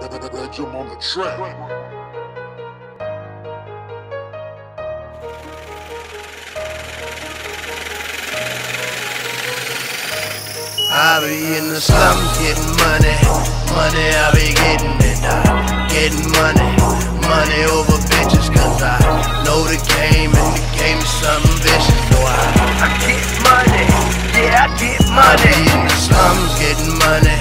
Jump on the track. I be in the slums getting money, I be getting it, getting money over bitches, cause I know the game and the game is something vicious, so I get money, yeah, I get money. I be in the slums getting money,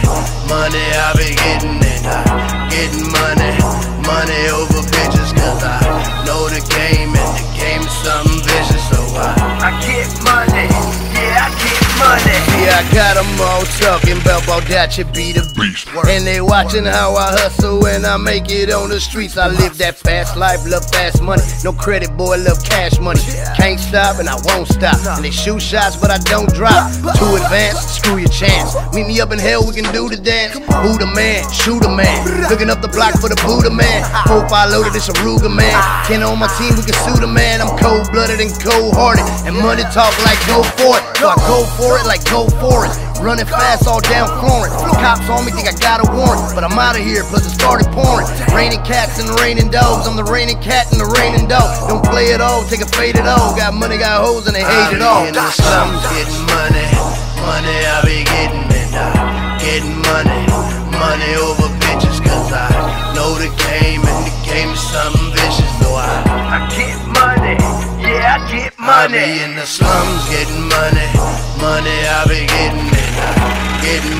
I be getting it, getting money over bitches, cause I know the game and the game is something vicious, so I get money, yeah, I get money. Yeah, I got them all talking about that you be the beast. And they watching how I hustle and I make it on the streets. I live that fast life, love fast money. No credit, boy, love cash money. Can't stop and I won't stop. And they shoot shots, but I don't drop. Too advanced, screw your chance. Meet me up in hell, we can do the dance. Who the man? Shoot a man. Looking up the block for the Buddha man. Hope I loaded this Aruga man. Ken on my team, we can sue the man. I'm cold-blooded and cold-hearted. And money talk like go for it. So I go for it like go for it. Running fast all down Florence. Cops on me think I got a warrant, but I'm out of here, plus it started pouring. Raining cats and the raining dogs. I'm the raining cat and the raining dog. Don't play it all, take a fade at all. Got money, got hoes, and they hate it all. In the slums getting money, I be getting it, getting money over bitches, cause I know the game and the game is something vicious, so I get money, yeah, I get money. I be in the slums getting money, I be getting it, getting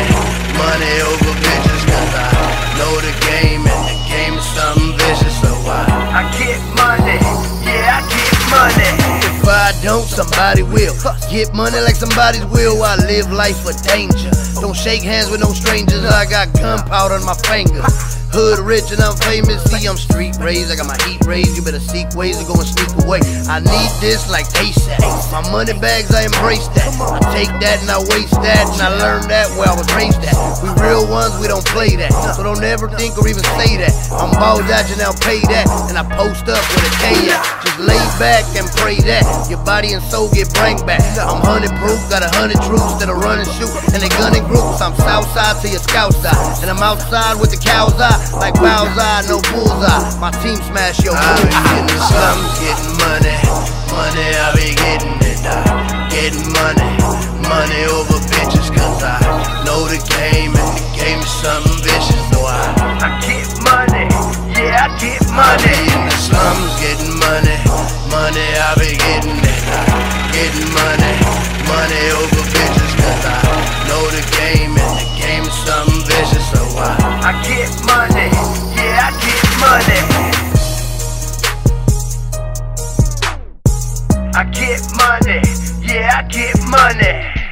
money over bitches, cause I know the game and the game is something vicious, so I get money, yeah, I get money. If I don't, somebody will. Get money like somebody's will. I live life for danger. Don't shake hands with no strangers. I got gunpowder on my fingers. Hood rich and I'm famous, see I'm street raised, I got my heat raised, you better seek ways to go and sneak away. I need this like ASAP, my money bags, I embrace that. I take that and I waste that, and I learned that where I was raised at. We real ones, we don't play that, so don't ever think or even say that. I'm ball dodging, I'll pay that, and I post up with a K at. Just lay back and pray that your body and soul get bring back. I'm 100 proof, got 100 troops that'll run and shoot, and they gun in groups. I'm south side to your scout side, and I'm outside with the cow's eye. Like Bowser, no bullseye. My team smash your I be in the slums getting money, I be getting it, getting money over bitches, cause I know the game and the game is something vicious, so I get money, yeah, I get money. I be in the slums getting money, I be getting it, getting money over bitches, cause I know the game and the game is something vicious, so I get money, yeah, I get money. I get money, yeah, I get money.